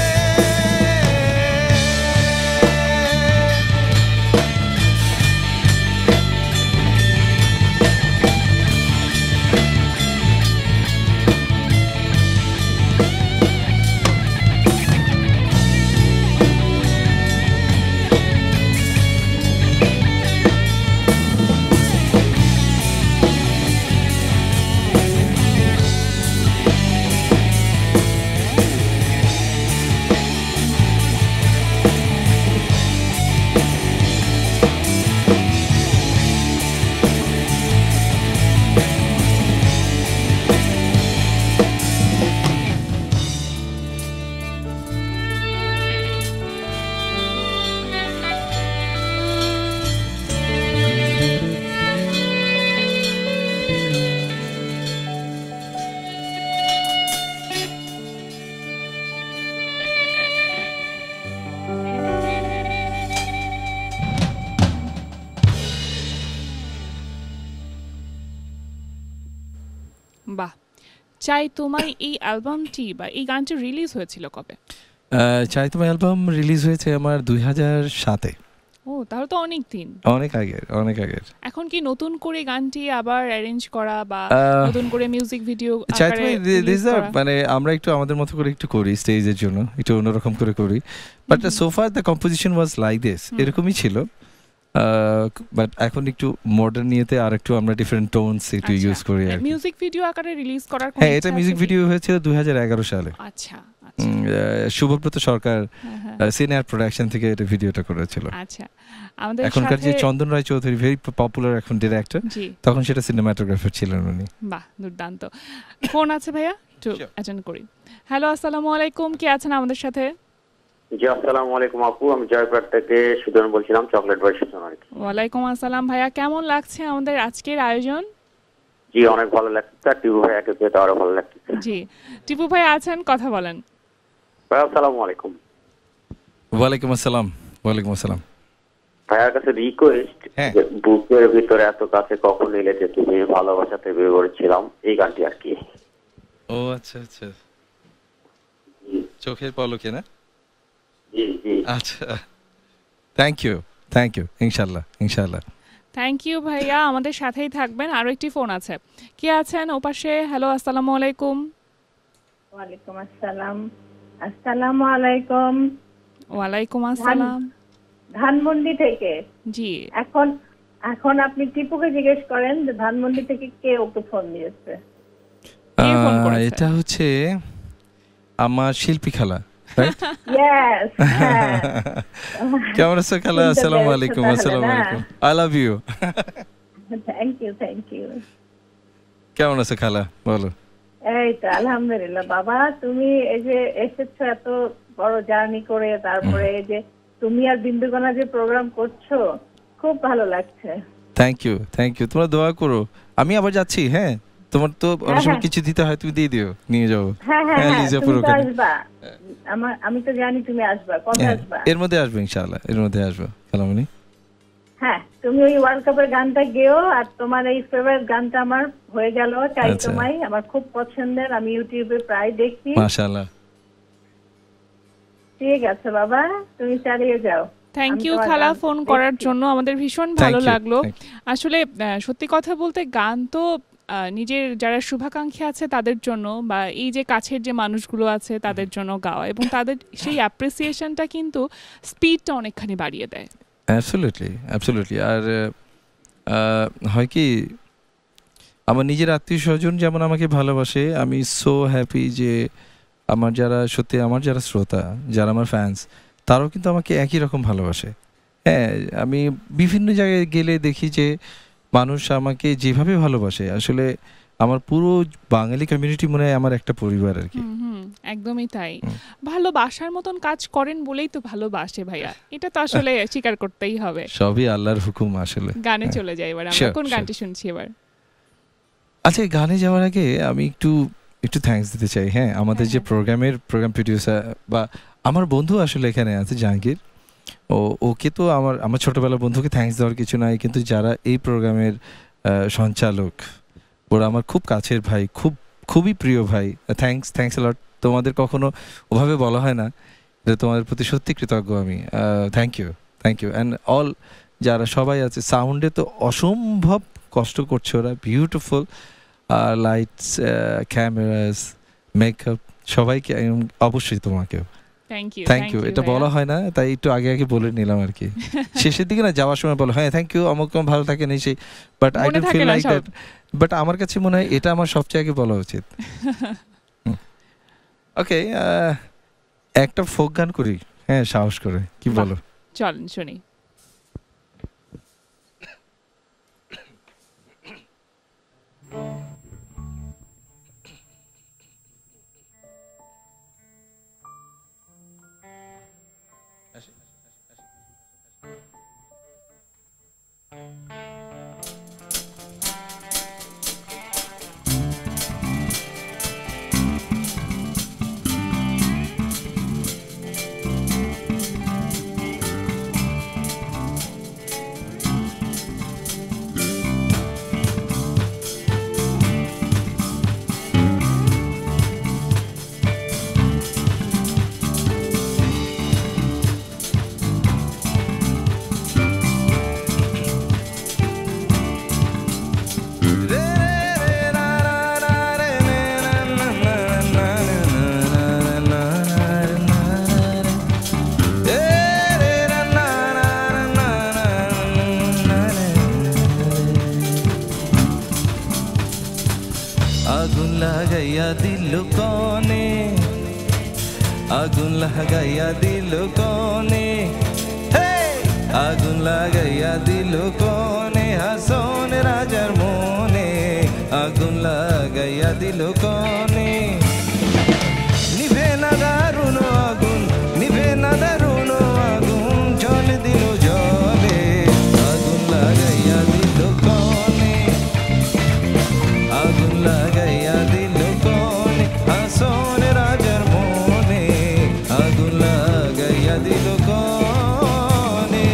বাহ, চাই তোমায় এই অ্যালবামটি বা এই গানটি রিলিজ হয়েছিল কবে? চাই তোমার অ্যালবাম রিলিজ হয়েছে আমার 2007-এ। ও, তাহলে তো অনেক দিন, অনেক আগের। এখন কি নতুন করে গানটি আবার অ্যারেঞ্জ করা বা নতুন করে মিউজিক ভিডিও চাই আকারে তোমার release করা? মানে আমরা একটু আমাদের মতো করে একটু করি, স্টেজের জন্য একটু অন্যরকম করে করি। But so far the composition was like this, এরকমই ছিল। বাট এখন একটু মডার্ন নিয়েতে আর একটু আমরা ডিফারেন্ট টোনস একটু ইউজ করি আর কি। মিউজিক ভিডিও আকারে রিলিজ করার কোনো হ্যাঁ, ইচ্ছা এটা মিউজিক আছে কি? ভিডিও হয়েছিল 2011 সালে। আচ্ছা শুভব্রত সরকার হ্যাঁ। সিনিয়র প্রোডাকশন থেকে এটা ভিডিওটা করেছিল। আচ্ছা, আমাদের এখনকার যে সাথে চন্দন রায় চৌধুরী, ভেরি পপুলার এখন ডিরেক্টর, জি, তখন সেটা সিনেমাটোগ্রাফার ছিলেন উনি। বাহ, দুর্দান্ত। ফোন আছে ভাইয়া, একটু অ্যাটেন্ড করি। হ্যালো, আসসালামু আলাইকুম, কে আছেন আমাদের সাথে? জি, আসসালামু আলাইকুম আপু, আমি জয়পুর থেকে সুজন বলছিলাম, চকলেট বয় সুজন আর কি। ওয়ালাইকুম আসসালাম ভাইয়া, কেমন লাগছে আমাদের আজকের আয়োজন? জি, অনেক ভালো লাগছে। টিভু ভাইয়াকে পেয়ে আরো ভালো লাগছে। জি, টিপু ভাই আছেন, কথা বলেন। ভাই আসসালামু আলাইকুম। ওয়ালাইকুম আসসালাম। ভাইয়ার কাছে রিকোয়েস্ট, হ্যাঁ। বুকের ভিতরে এত কাছে কখন এলে যে তুমি ভালোবাসাতে বেরিয়েছিলাম, এই গানটি আর কি। ও আচ্ছা, চোখের পলকে না? জি জি, আচ্ছা, থ্যাংক ইউ। ইনশাল্লাহ। থ্যাংক ইউ ভাইয়া, আমাদের সাথেই থাকবেন। আরো একটি ফোন আছে, কে আছেন ওপাশে? হ্যালো, আসসালামু আলাইকুম। ওয়ালাইকুম আসসালাম। আসসালামু আলাইকুম। ওয়ালাইকুম আসসালাম। ধানমন্ডি থেকে। জি, এখন আপনি টিপুকে জিজ্ঞেস করেন যে ধানমন্ডি থেকে কে ওকে ফোন দিয়েছে। কে ফোন করেছে? এটা হচ্ছে আমার শিল্পী খালা। রাইট? ইয়েস, হ্যাঁ। কেমন আছো খালা? শুনতে আসসালামু পেরেছো আলাইকুম। তাহলে আসসালামু না? আলাইকুম। I love you. Thank you, thank you. কেমন আছো খালা বলো? এই তো আলহামদুলিল্লাহ বাবা, তুমি এই যে এসেছো এত বড় জার্নি করে, তারপরে এই যে তুমি আর বিন্দুকণা যে প্রোগ্রাম করছো, খুব ভালো লাগছে। Thank you, thank you. তোমরা দোয়া করো। আমি আবার যাচ্ছি, হ্যাঁ। তোমার তো অনেক সময় হ্যাঁ। কিছু দিতে হয়, তুমি দিয়ে দিও, নিয়ে যাও। হ্যাঁ হ্যাঁ হ্যাঁ, লিজা তুমি পুরো তো ওখানে। আসবা। আমি তো জানি তুমি আসবা, কবে হ্যাঁ, আসবা? এর মধ্যে আসবো ইনশাআল্লাহ, এর মধ্যে আসবো খালামণি। হ্যাঁ, তুমি ওই ওয়ার্ল্ড কাপের গানটা গেও, আর তোমার এই ফেভারিট গানটা আমার হয়ে গেল চাই আচ্ছা। তোমায়, আমার খুব পছন্দের, আমি ইউটিউবে প্রায় দেখি। মাশাআল্লাহ। ঠিক আছে বাবা, তুমি চালিয়ে যাও। থ্যাংক আমি ইউ তোমার খালা গান ফোন করার দেখছি। জন্য, আমাদের ভীষণ Thank ভালো you, লাগলো। thank আসলে সত্যি কথা বলতে গান তো নিজের যারা শুভাকাঙ্ক্ষী আছে তাদের জন্য, বা এই যে কাছের যে মানুষগুলো আছে তাদের জন্য গাওয়া, এবং তাদের সেই অ্যাপ্রিসিয়েশনটা কিন্তু স্পিডটা অনেকখানি বাড়িয়ে দেয়। Absolutely, absolutely. আর হয় কি, আমার নিজের আত্মীয় স্বজন যেমন আমাকে ভালোবাসে, আমি সো হ্যাপি যে আমার যারা সত্যি আমার যারা শ্রোতা, যারা আমার ফ্যান্স, তারাও কিন্তু আমাকে একই রকম ভালোবাসে। হ্যাঁ, আমি বিভিন্ন জায়গায় গেলে দেখি যে মানুষ আমাকে যেভাবে ভালোবাসে, আসলে আমার পুরো বাঙালি কমিউনিটি মনে হয় আমার একটা পরিবার আর কি। হুম হুম, একদমই তাই। ভালোবাসার মতন কাজ করেন বলেই তো ভালোবাসে ভাইয়া, এটা তো আসলে স্বীকার করতেই হবে। সবই আল্লাহর হুকুম আসলে। গানে চলে যাই এবার আমরা, Sure, কোন sure. গানটি শুনছি এবার? আচ্ছা, এই গানে যাওয়ার আগে আমি একটু থ্যাঙ্কস দিতে চাই। হ্যাঁ, আমাদের যে প্রোগ্রাম প্রডিউসার বা আমার বন্ধু আসলে এখানে আছে জাহাঙ্গীর, ওকে তো আমার ছোটবেলার বন্ধুকে থ্যাঙ্কস দেওয়ার কিছু নাই, কিন্তু যারা এই প্রোগ্রামের সঞ্চালক, ওরা আমার খুব কাছের ভাই, খুবই প্রিয় ভাই। Thanks lot. তোমাদের কখনো ওভাবে বলা হয় না, এটা তোমাদের প্রতি সত্যি কৃতজ্ঞ আমি। থ্যাংক ইউ অ্যান্ড অল যারা সবাই আছে। সাউন্ডে তো অসম্ভব কষ্ট করছে ওরা, বিউটিফুল লাইটস, ক্যামেরাস, মেকআপ, সবাইকে অবশ্যই তোমাকেও থ্যাংক ইউ। এটা বলা হয় না, তাই একটু আগে আগে বলে নিলাম আর কি। শেষের দিকে না যাওয়ার সময় বলো হ্যাঁ থ্যাংক ইউ, অমুক ভালো থাকেন এই সেই, but I don't feel like that. But আমার কাছে মনে হয় এটা আমার সবচেয়ে আগে বলা উচিত। ওকে, একটা ফোক গান করি, হ্যাঁ, সাহস করে, কি বলো? চলেন শুনি। আগুন লাগাইয়া দিল কনে, আগুন লাগাইয়া দিল কনে, আগুন লাগাইয়া দিল কনে, হাসন রাজার মনে, আগুন লাগাইয়া দিল কনে। নিভে না দারুণ আগুন, নিভে না দারুণ আগুন, জল দিল জলে, আগুন লাগাইয়া দিল কনে, আগুন লাগাইয়া দিল কনে, হাসন রাজার মনে, আগুন লাগাইয়া দিল কনে।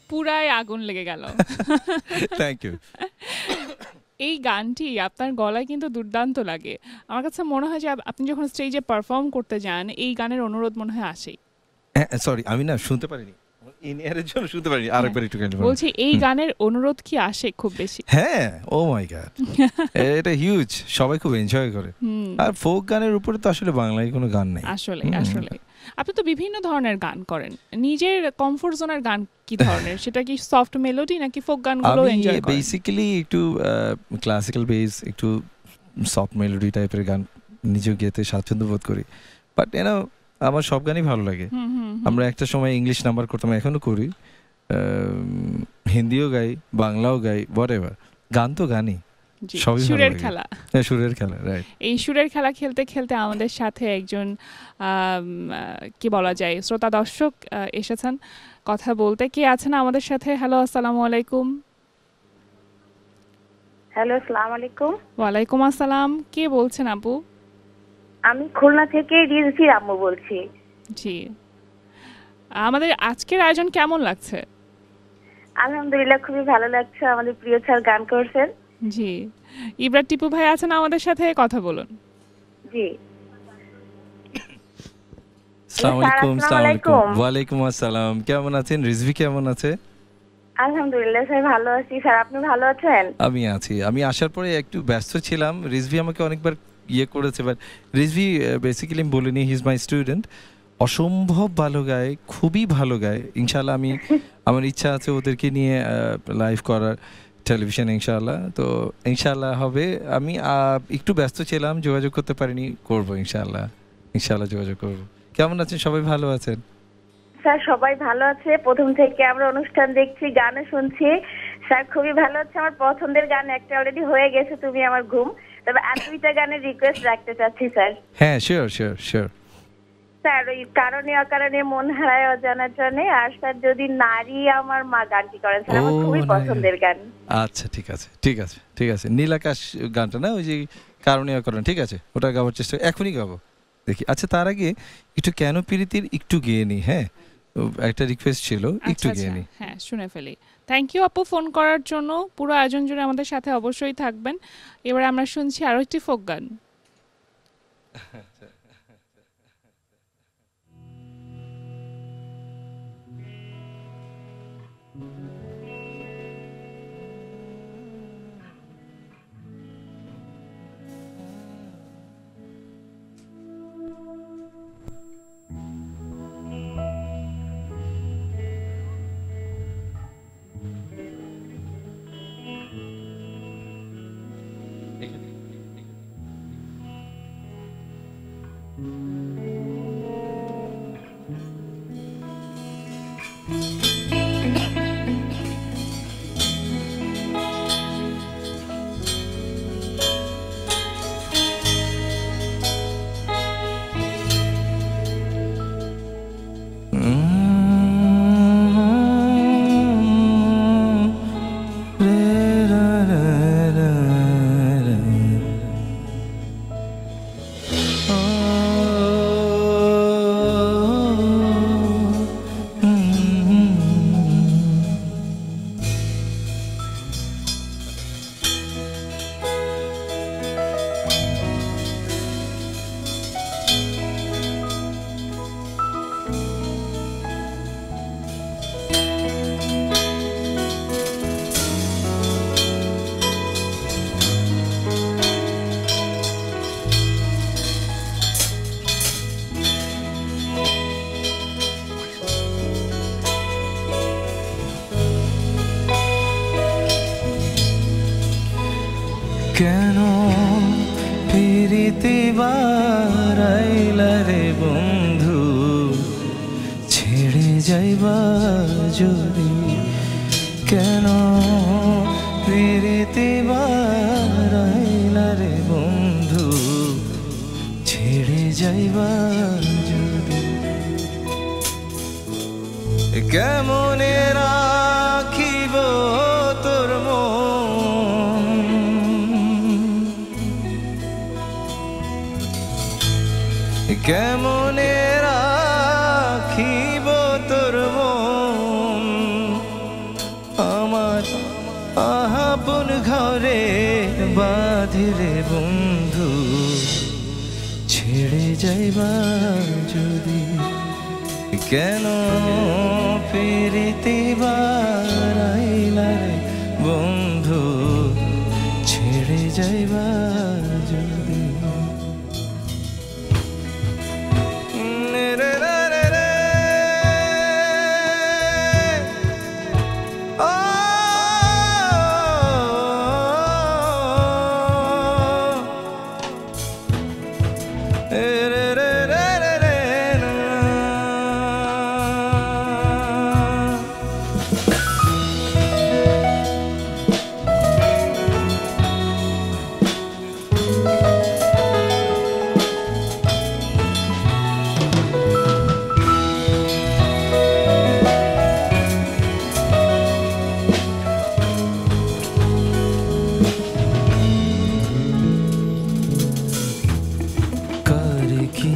পুরাই আগুন লেগে গেল। Thank you. এই গানটি আপনার গলায় কিন্তু দুর্দান্ত লাগে। আমার কাছে মনে হয় যে আপনি যখন স্টেজে পারফর্ম করতে যান এই গানের অনুরোধ মনে হয় আসে। সরি আমি না শুনতে পারিনি, ইন এর জন্য শুনতে পারিনি, আরেকবার একটু কেন বলছি এই গানের অনুরোধ কি আসে খুব বেশি? হ্যাঁ, ও মাই গড, এটা হিউজ, সবাই খুব এনজয় করে। আর ফোক গানের উপরে তো আসলে বাংলায় কোনো গান নেই আসলে। আসলে আপনি তো বিভিন্ন ধরনের গান করেন, নিজের কমফোর্ট জোনের গান কি ধরনের? সেটা কি সফট মেলোডি নাকি ফোক গানগুলো এনজয় করেন? বেসিক্যালি একটু ক্লাসিক্যাল বেস, একটু সফট মেলোডি টাইপের গান নিজেও গেতে স্বাচ্ছন্দ্য বোধ করি। বাট আমার সব গানই ভালো লাগে। আমরা একটা সময় ইংলিশ নাম্বার করতাম, এখনো করি, হিন্দিও গাই, বাংলাও গাই, হোয়াটএভার, গান তো গানই। সুরের খেলা। সুরের খেলা, রাইট। এই সুরের খেলা খেলতে খেলতে আমাদের সাথে একজন কি বলা যায় শ্রোতা দর্শক এসেছেন কথা বলতে। কে আছেন আমাদের সাথে? হ্যালো, আসসালামু আলাইকুম। হ্যালো, আসসালামু আলাইকুম। ওয়ালাইকুম আসসালাম। কে বলছেন আপু? আমি খুলনা থেকে রিজভির আম্মু বলছি। জি, আমাদের আজকের আয়োজন কেমন লাগছে? আলহামদুলিল্লাহ, খুবই ভালো লাগছে। আমাদের প্রিয় স্যার গান করছেন। জি, ইব্রাহিম টিপু ভাই আছেন আমাদের সাথে, কথা বলুন। জি, আসসালামু আলাইকুম। ওয়ালাইকুম আসসালাম। কেমন আছেন? রিজভি কেমন আছে? আলহামদুলিল্লাহ স্যার, ভালো আছি। স্যার আপনি ভালো আছেন? আমি আছি। আমি আসার পরে একটু ব্যস্ত ছিলাম, রিজভি আমাকে অনেকবার করেছে, বাট রিজভি বেসিক্যালি আমি বলিনি, হি ইজ মাই স্টুডেন্ট। অসম্ভব ভালো গায়, খুবই ভালো গায়। ইনশাআল্লাহ আমার ইচ্ছা আছে ওদেরকে নিয়ে লাইভ করার টেলিভিশন, ইনশাআল্লাহ। তো ইনশাআল্লাহ হবে। আমি একটু ব্যস্ত ছিলাম, যোগাযোগ করতে পারিনি, করব ইনশাআল্লাহ। ইনশাআল্লাহ যোগাযোগ করব। কেমন আছেন? সবাই ভালো আছেন? স্যার সবাই ভালো আছে। প্রথম থেকে আমরা অনুষ্ঠান দেখছি, গানও শুনছি। স্যার খুবই ভালো হচ্ছে। আমার পছন্দের গান একটা অলরেডি হয়ে গেছে, তুমি আমার ঘুম। তবে আর দুইটা গানের রিকোয়েস্ট রাখতে চাচ্ছি স্যার। হ্যাঁ, শিওর শিওর শিওর। স্যার ওই কারণে অকারণে মন হারায় অজানা জানে, আর স্যার যদি নারী আমার মা গানটি করেন, স্যার আমার খুবই পছন্দের গান। আচ্ছা, ঠিক আছে ঠিক আছে ঠিক আছে। নীল আকাশ গানটা না, ওই যে কারণে অকারণে, ঠিক আছে, ওটা গাওয়ার চেষ্টা এখনই গাবো, দেখি। আচ্ছা, তার আগে একটু কেন প্রীতির একটু গেয়ে নি। হ্যাঁ, একটা রিকোয়েস্ট ছিল, একটু গেয়ে নি। হ্যাঁ, শুনে ফেলি। থ্যাংক ইউ আপু ফোন করার জন্য। পুরো আয়োজন জুড়ে আমাদের সাথে অবশ্যই থাকবেন। এবারে আমরা শুনছি আরো একটি ফোক গান। কেন ফিরিতে বারাইলা রে বন্ধু, ছেড়ে যাইবা যদি। কেন ফিরিতে বারাইলা রে বন্ধু, ছেড়ে যাইবা যদি। কেমনে রাখিব তোর মন, কেমনে রাখিব তোর মন, আপন ঘরে বাঁধিরে বন্ধু ছেড়ে যাইবা যদি কেন ফিরিতে বারাইলা রে বন্ধু ছেড়ে যাইবা যদি রে রে রে রে ও রে রে রে রে রে না কারে কি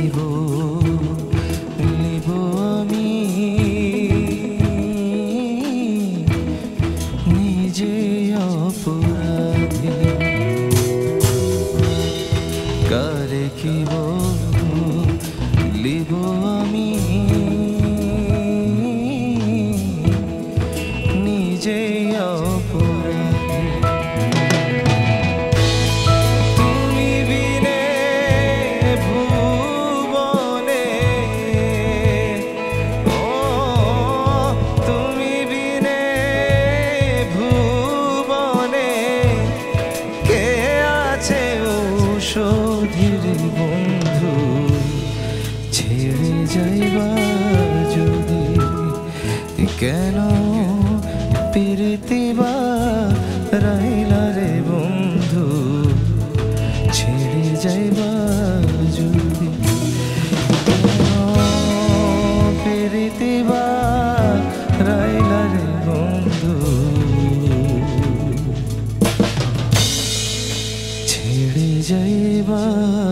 বলিব আমি নিজে অপরাধী কারে কি বলিব আমি নিজে অপরাধী তুমি বিনে ভুবনে ও তুমি বিনে ভুবনে কে আছে ঔষধির বন্ধু ছেড়ে যাইবা যদি কেন পিরিতি বারাইলা রে বন্ধু ছেড়ে যাইবা যদি পিরিতি বারাইলা রে বন্ধু ছেড়ে যাইবা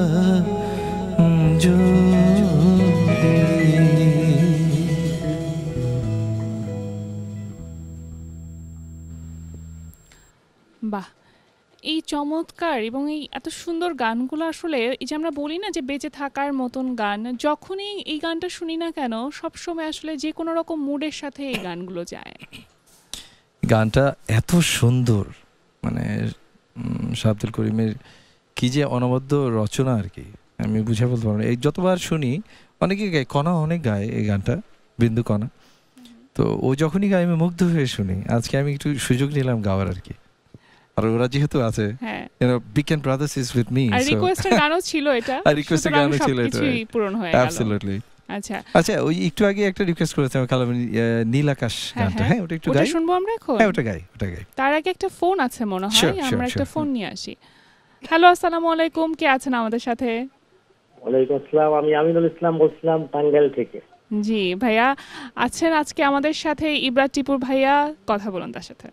বাহ, এই চমৎকার এবং এই এত সুন্দর গানগুলো আসলে এই যে আমরা বলি না যে বেঁচে থাকার মতন গান, যখনই এই গানটা শুনি না কেন সবসময় আসলে যে কোনো রকম মুডের সাথে এই গানগুলো যায়। গানটা এত সুন্দর, মানে শাহ করিমের কি যে অনবদ্য রচনা আর কি, আমি বুঝে বলতে পারবো না। এই যতবার শুনি, অনেকে গায়, কণা অনেক গায় এই গানটা, বিন্দু কণা। তো ও যখনই গায় আমি মুগ্ধ হয়ে শুনি। আজকে আমি একটু সুযোগ নিলাম গাওয়ার আর কি, আর ওরা যেহেতু আছে, বিকেন ব্রাদার্স ইজ উইথ মি, আর রিকোয়েস্টের গানও ছিল এটা, আর রিকোয়েস্টের গানও ছিল এটা, সবকিছুই পূরণ হয়ে গেল। অ্যাবসলিউটলি। আচ্ছা আচ্ছা, ওই একটু আগে একটা রিকোয়েস্ট করেছিলাম কালামণি, নীল আকাশ গানটা, হ্যাঁ ওটা একটু গাই, ওটা শুনবো আমরা এখন। হ্যাঁ ওটা গাই, ওটা গাই। তার আগে একটা ফোন আছে মনে হয়, আমরা একটা ফোন নিয়ে আসি। হ্যালো, আসসালামু আলাইকুম, কে আছেন আমাদের সাথে? ওয়ালাইকুম আসসালাম, আমি আমিনুল ইসলাম বলছিলাম টাঙ্গাইল থেকে। জি ভাইয়া আছেন আজকে আমাদের সাথে, ইব্রা টিপুর ভাইয়া, কথা বলুন তার সাথে।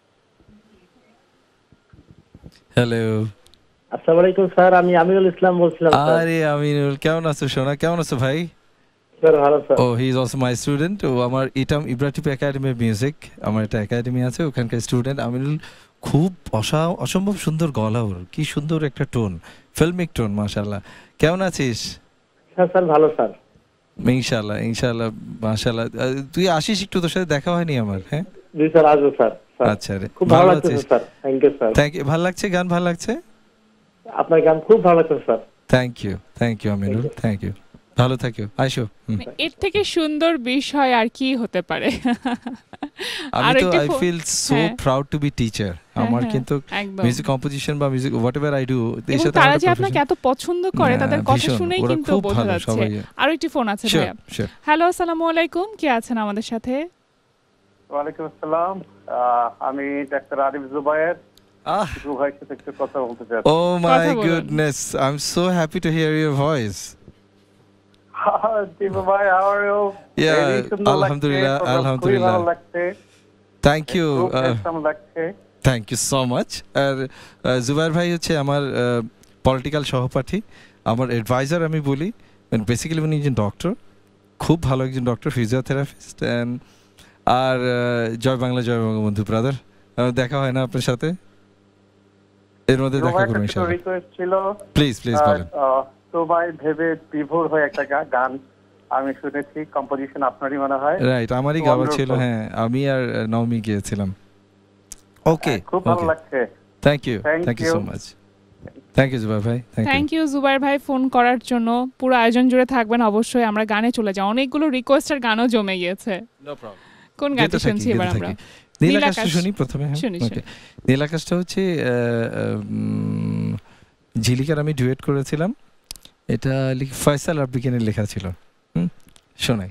হ্যালো, আসসালামু আলাইকুম স্যার, আমি আমিনুল ইসলাম বলছিলাম। আরে আমিনুল, কেমন আছো সোনা, কেমন আছো ভাই? স্যার ভালো স্যার। ও he is also my student. ও আমার ইটাম Ibra Tipu academy of music, আমার একটা একাডেমি আছে, ওখানকার স্টুডেন্ট আমিনুল। খুব অসম্ভব সুন্দর গলা ওর, কি সুন্দর একটা টোন, ফিল্মিক টোন, মাশাআল্লাহ। কেমন আছিস? স্যার স্যার ভালো স্যার। ইনশাআল্লাহ ইনশাআল্লাহ, মাশাআল্লাহ। তুই আসিস একটু, তোর সাথে দেখা হয়নি আমার। হ্যাঁ জি স্যার, আসবো স্যার। আচ্ছা রে, খুব ভালো লাগছে sir. Thank you sir. Thank you, ভালো লাগছে, গান ভালো লাগছে, আপনার গান খুব ভালো লাগছে sir. Thank you Aminul, thank you, ভালো থাকিও। আইসো, এর থেকে সুন্দর বিষয় আর কি হতে পারে? আমি তো I feel so proud to be teacher. আমার কিন্তু একদম মিউজিক কম্পোজিশন বা মিউজিক হোয়াটএভার আই ডু, এবং তারা যে আপনাকে এত পছন্দ করে তাদের কথা শুনেই কিন্তু বোঝা যাচ্ছে। আর একটি ফোন আছে ভাইয়া। হ্যালো, আসসালামু আলাইকুম, কে আছেন আমাদের সাথে? ওয়ালাইকুম আসসালাম, আমি ডাক্তার আরিফ জুবায়ের। ভাইয়ের সাথে একটু কথা বলতে চাই। Oh my goodness, I'm so happy to hear your voice. Tipu bhai, how are you? Yeah, alhamdulillah. Thank you. Thank you so much. আর জুবায়ের ভাই হচ্ছে আমার পলিটিক্যাল সহপাঠী, আমার অ্যাডভাইজার আমি বলি। বেসিক্যালি উনি একজন ডক্টর, খুব ভালো একজন ডক্টর, ফিজিওথেরাপিস্ট। আর জয় বাংলা জয় বঙ্গবন্ধু ব্রাদার, দেখা হয় না আপনার সাথে, এর মধ্যে দেখা করব ইনশাআল্লাহ। রিকোয়েস্ট ছিল, প্লিজ বলেন। তোমায় ভেবে বিভোর হয়ে একটা গান আমি শুনেছি, কম্পোজিশন আপনারই মনে হয়। রাইট, আমারই গাওয়া ছিল, হ্যাঁ আমি আর নওমি গিয়েছিলাম। ওকে, খুব ভালো লাগছে। Thank you so much. Thank you Zubair ভাই, থ্যাংক ইউ জুবাইর ভাই ফোন করার জন্য। পুরো আয়োজন জুড়ে থাকবেন অবশ্যই। আমরা গানে চলে যাই, অনেকগুলো রিকোয়েস্টের গানও জমে গিয়েছে। No problem. কোন গানটা শুনছি এবার আমরা? নীলাকাশটা শুনি প্রথমে। ওকে, নীলাকাশটা হচ্ছে ঝিলিকার আমি ডুয়েট করেছিলাম, এটা ফয়সাল আরবিকেনের লেখা ছিল। শোনাই।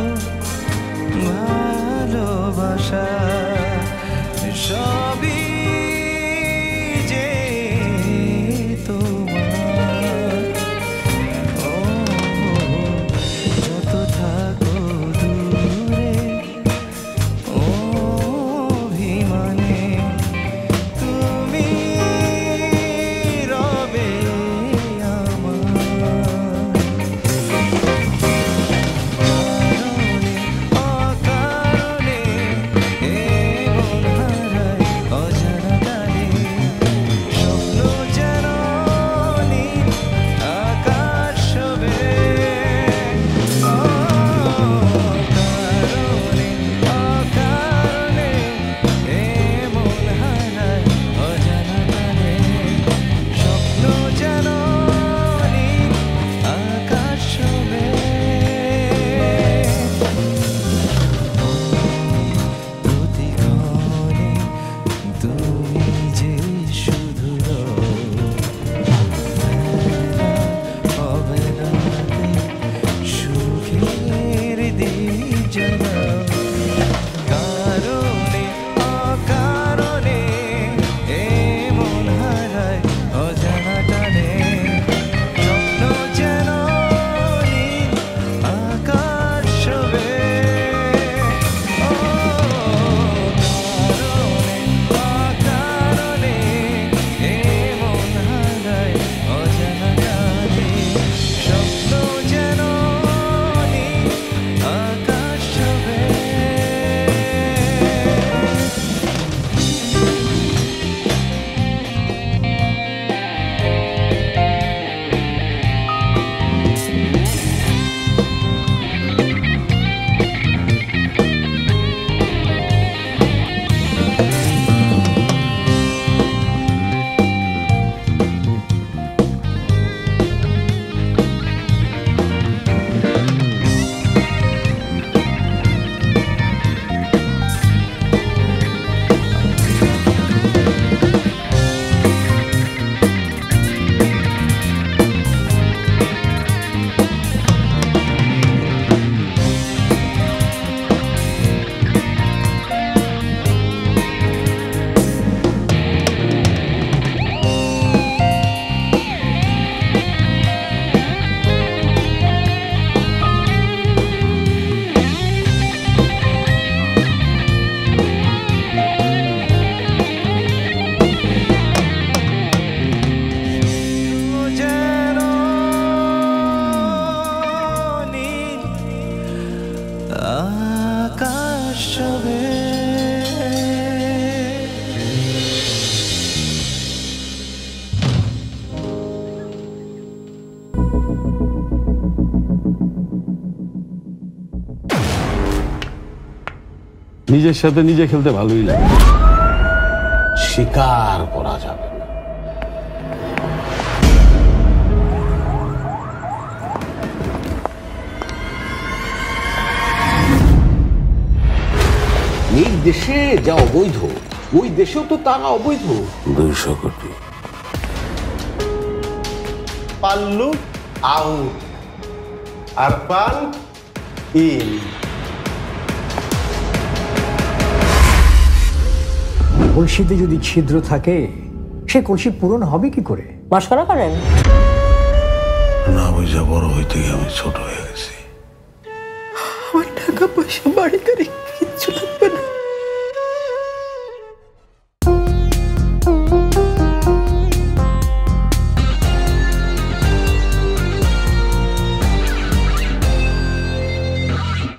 ভালোবাসা সবই নিজের সাথে নিজে খেলতে ভালোই লাগে। স্বীকার করা যাবে না। এই দেশে যা অবৈধ ওই দেশেও তো তারা অবৈধ। 200 কোটি। পাল্লু আউট আর পান ইন। কলসিতে যদি ছিদ্র থাকে সে কলসি পূরণ হবে কি করে? মশকরা করেন না বুঝা বড় হইতে গিয়ে আমি ছোট হয়ে গেছি। আমার টাকা পয়সা বাড়ি গাড়ি